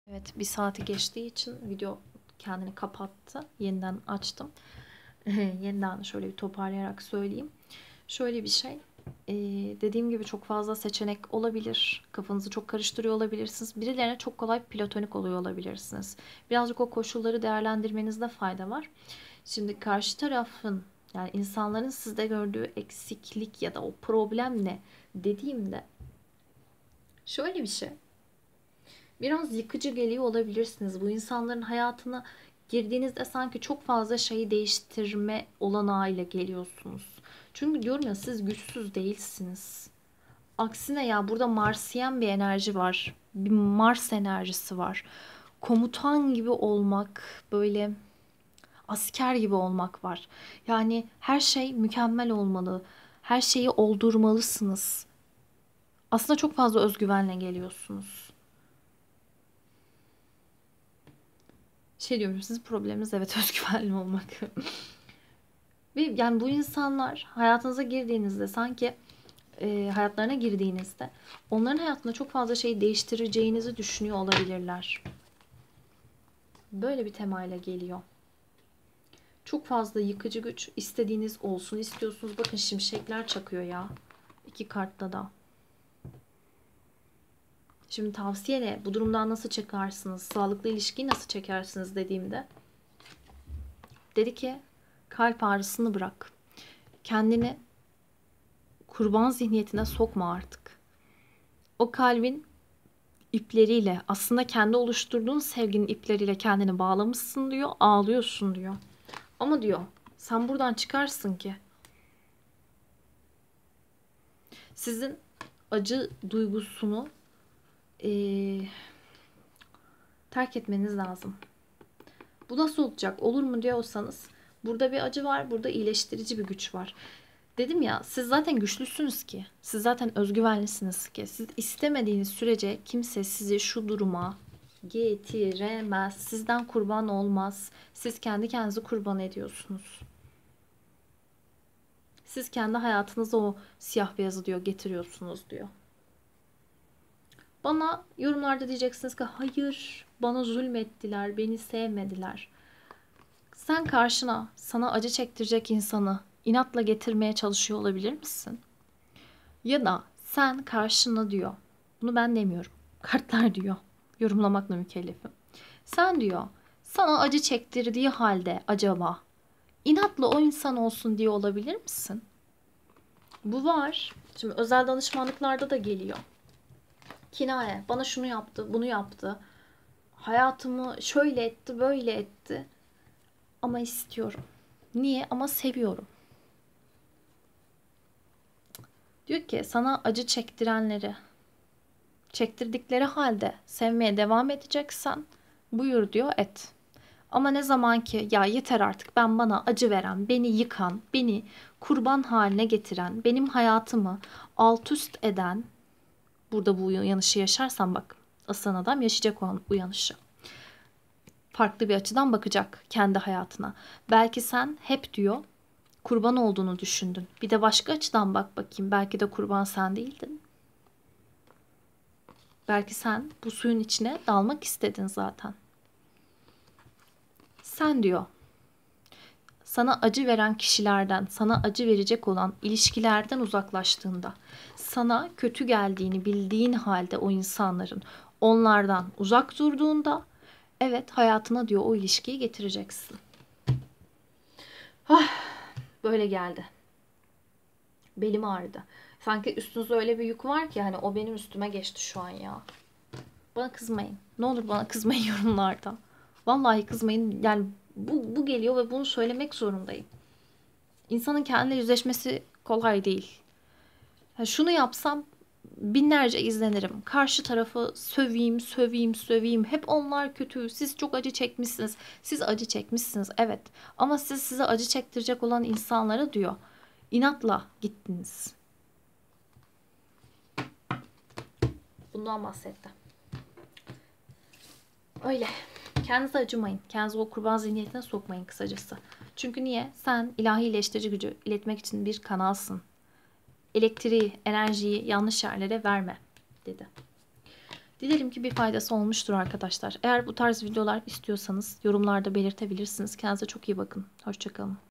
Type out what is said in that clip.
Evet, bir saati geçtiği için video kendini kapattı. Yeniden açtım. Yeniden şöyle bir toparlayarak söyleyeyim. Şöyle bir şey. Dediğim gibi çok fazla seçenek olabilir. Kafanızı çok karıştırıyor olabilirsiniz. Birilerine çok kolay platonik oluyor olabilirsiniz. Birazcık o koşulları değerlendirmenizde fayda var. Şimdi karşı tarafın, yani insanların sizde gördüğü eksiklik ya da o problem ne dediğimde şöyle bir şey. Biraz yıkıcı geliyor olabilirsiniz. Bu insanların hayatına girdiğinizde sanki çok fazla şeyi değiştirme olanağıyla geliyorsunuz. Çünkü diyorum ya, siz güçsüz değilsiniz. Aksine ya, burada Marsiyen bir enerji var. Bir Mars enerjisi var. Komutan gibi olmak, böyle asker gibi olmak var. Yani her şey mükemmel olmalı. Her şeyi oldurmalısınız. Aslında çok fazla özgüvenle geliyorsunuz. Şey diyorum, sizin probleminiz evet özgüvenli olmak. Ve yani bu insanlar hayatınıza girdiğinizde sanki hayatlarına girdiğinizde onların hayatında çok fazla şey değiştireceğinizi düşünüyor olabilirler. Böyle bir temayla geliyor. Çok fazla yıkıcı güç, istediğiniz olsun istiyorsunuz. Bakın şimşekler çakıyor ya. İki kartta da. Şimdi tavsiye ne? Bu durumdan nasıl çıkarsınız? Sağlıklı ilişkiyi nasıl çekersiniz dediğimde. Dedi ki kalp ağrısını bırak. Kendini kurban zihniyetine sokma artık. O kalbin ipleriyle, aslında kendi oluşturduğun sevginin ipleriyle kendini bağlamışsın diyor, ağlıyorsun diyor. Ama diyor, sen buradan çıkarsın ki sizin acı duygusunu terk etmeniz lazım. Bu nasıl olacak, olur mu diyorsanız, burada bir acı var, burada iyileştirici bir güç var. Dedim ya, siz zaten güçlüsünüz ki. Siz zaten özgüvenlisiniz ki. Siz istemediğiniz sürece kimse sizi şu duruma getiremez. Sizden kurban olmaz. Siz kendi kendinizi kurban ediyorsunuz. Siz kendi hayatınıza o siyah beyazı diyor getiriyorsunuz diyor. Bana yorumlarda diyeceksiniz ki hayır, bana zulmettiler, beni sevmediler. Sen karşına sana acı çektirecek insanı inatla getirmeye çalışıyor olabilir misin? Ya da sen karşına diyor. Bunu ben demiyorum. Kartlar diyor. Yorumlamakla mükellefim. Sen diyor, sana acı çektirdiği halde acaba inatla o insan olsun diye olabilir misin? Bu var. Şimdi özel danışmanlıklarda da geliyor. Kinaye, bana şunu yaptı, bunu yaptı. Hayatımı şöyle etti, böyle etti. Ama istiyorum. Niye? Ama seviyorum. Diyor ki sana acı çektirenleri, çektirdikleri halde sevmeye devam edeceksen buyur diyor, et. Ama ne zaman ki ya yeter artık, ben bana acı veren, beni yıkan, beni kurban haline getiren, benim hayatımı alt üst eden, burada bu uyanışı yaşarsan bak, aslan adam yaşayacak o uyanışı. Farklı bir açıdan bakacak kendi hayatına. Belki sen hep diyor kurban olduğunu düşündün. Bir de başka açıdan bak bakayım. Belki de kurban sen değildin. Belki sen bu suyun içine dalmak istedin zaten. Sen diyor, sana acı veren kişilerden, sana acı verecek olan ilişkilerden uzaklaştığında, sana kötü geldiğini bildiğin halde o insanların onlardan uzak durduğunda, evet hayatına diyor o ilişkiyi getireceksin. Ah, böyle geldi. Belim ağrıdı. Sanki üstünüzde öyle bir yük var ki hani o benim üstüme geçti şu an ya. Bana kızmayın. Ne olur bana kızmayın yorumlarda. Vallahi kızmayın. Yani bu geliyor ve bunu söylemek zorundayım. İnsanın kendine yüzleşmesi kolay değil. Yani şunu yapsam binlerce izlenirim. Karşı tarafı söveyim, söveyim, söveyim. Hep onlar kötü. Siz çok acı çekmişsiniz. Siz acı çekmişsiniz, evet. Ama siz size acı çektirecek olan insanlara diyor, inatla gittiniz. Bundan bahsetti. Öyle. Kendinize acımayın. Kendinizi o kurban zihniyetine sokmayın kısacası. Çünkü niye? Sen ilahi iyileştirici gücü iletmek için bir kanalsın. Elektriği, enerjiyi yanlış yerlere verme dedi. Dilerim ki bir faydası olmuştur arkadaşlar. Eğer bu tarz videolar istiyorsanız yorumlarda belirtebilirsiniz. Kendinize çok iyi bakın. Hoşça kalın.